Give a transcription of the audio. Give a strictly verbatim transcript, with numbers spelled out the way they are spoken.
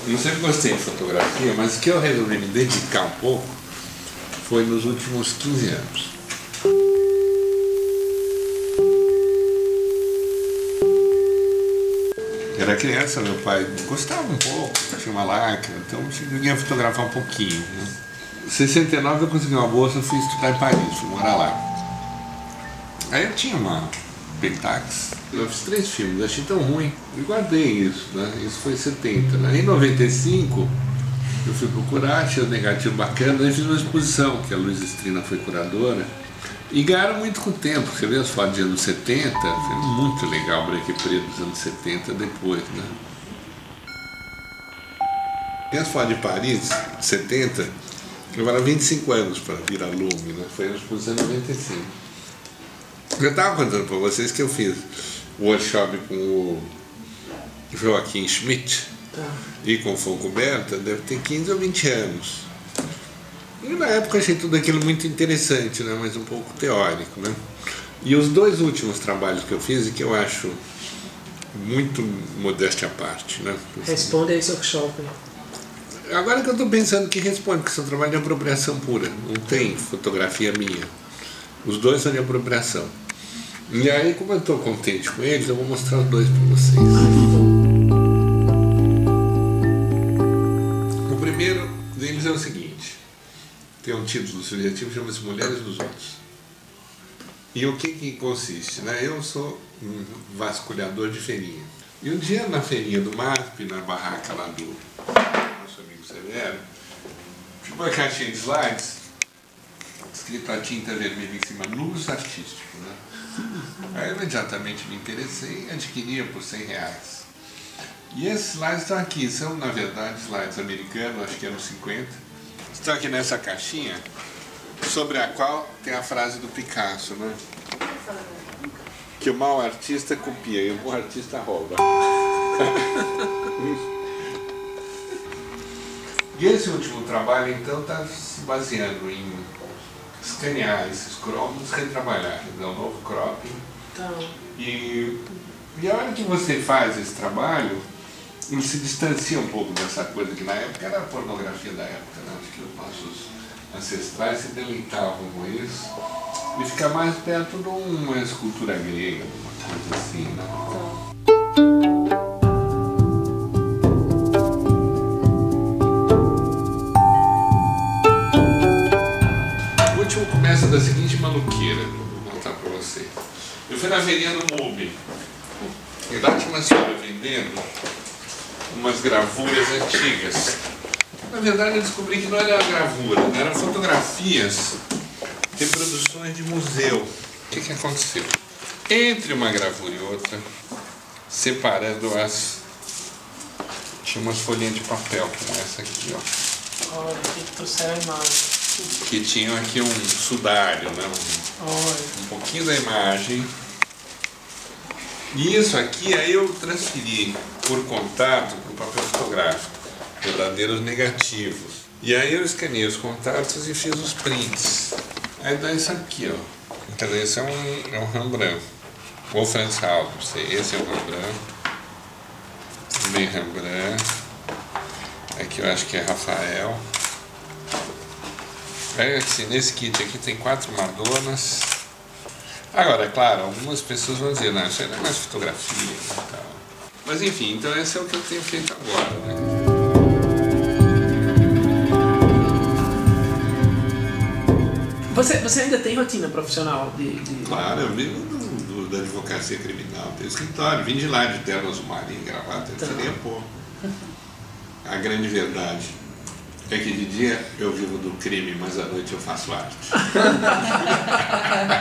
Eu sempre gostei de fotografia, mas o que eu resolvi me dedicar um pouco foi nos últimos quinze anos. Era criança, meu pai gostava um pouco, tinha uma máquina, então eu ia fotografar um pouquinho, né? Em sessenta e nove eu consegui uma bolsa, fui estudar em Paris, fui morar lá. Aí eu tinha uma Pentax, eu fiz três filmes, achei tão ruim e guardei isso, né? Isso foi em setenta, né? Em noventa e cinco eu fui procurar, tinha um negativo bacana, aí fiz uma exposição, que a Luiza Strina foi curadora, e ganharam muito com o tempo. Você vê as fotos dos anos setenta, foi muito legal o branco e preto dos anos setenta depois, né? E as fotos de Paris, setenta, levaram vinte e cinco anos para virar lume, né? Foi na exposição em noventa e cinco. Eu estava contando para vocês que eu fiz o workshop com o Joaquim Schmidt, tá, e com o Fontcuberta, deve ter quinze ou vinte anos. E na época achei tudo aquilo muito interessante, né? Mas um pouco teórico, né? E os dois últimos trabalhos que eu fiz e que eu acho muito modéstia à parte, né? Responde a esse workshop. Agora que eu estou pensando que responde, porque são trabalho de apropriação pura, não tem fotografia minha. Os dois são de apropriação. E aí, como eu estou contente com eles, eu vou mostrar os dois para vocês. O primeiro deles é o seguinte. Tem um título subjetivo que chama-se Mulheres dos Outros. E o que que consiste, né? Eu sou um vasculhador de feirinha. E um dia na feirinha do M A S P, na barraca lá do nosso amigo Severo, tinha uma caixinha de slides, escrito a tinta vermelha em cima, Luz Artístico, né? Aí eu imediatamente me interessei e adquiria por cem reais. E esses slides estão aqui, são na verdade slides americanos, acho que eram cinquenta. Estão aqui nessa caixinha, sobre a qual tem a frase do Picasso, né? Que o mau artista copia e o bom artista rouba. E esse último trabalho, então, está se baseando em escanear esses cromos, retrabalhar, dar um novo cropping. Então. E, e a hora que você faz esse trabalho, ele se distancia um pouco dessa coisa que na época era a pornografia da época, né? Acho que os nossos ancestrais se deleitavam com isso e fica mais perto de uma escultura grega, uma coisa assim, né? O último começa da seguinte maluqueira, vou contar para você. Eu fui na feirinha do M U B e lá tinha uma senhora vendendo umas gravuras antigas. Na verdade eu descobri que não era gravura, eram fotografias, reproduções de museu. O que que aconteceu? Entre uma gravura e outra, separando as... tinha umas folhinhas de papel como essa aqui, ó. Olha, que trouxeram a imagem. Que tinham aqui um sudário, né? Um, um pouquinho da imagem. E isso aqui, aí eu transferi por contato para o papel fotográfico, verdadeiros negativos. E aí eu escaneei os contatos e fiz os prints. Aí dá isso aqui, ó. Quer dizer, esse é um, é um Rembrandt. Ou Franz Hals, não sei. Esse é o Rembrandt. Bem Rembrandt. Aqui eu acho que é Rafael. Aí, assim, nesse kit aqui tem quatro Madonas. Agora, é claro, algumas pessoas vão dizer, não, isso aí não é mais fotografia e tal. Mas enfim, então esse é o que eu tenho feito agora, né? Você, você ainda tem rotina profissional de... de... Claro, eu vivo do, do, da advocacia criminal, tenho escritório, vim de lá de terno azul marinho, gravata, então seria pouco. A grande verdade é que de dia eu vivo do crime, mas à noite eu faço arte.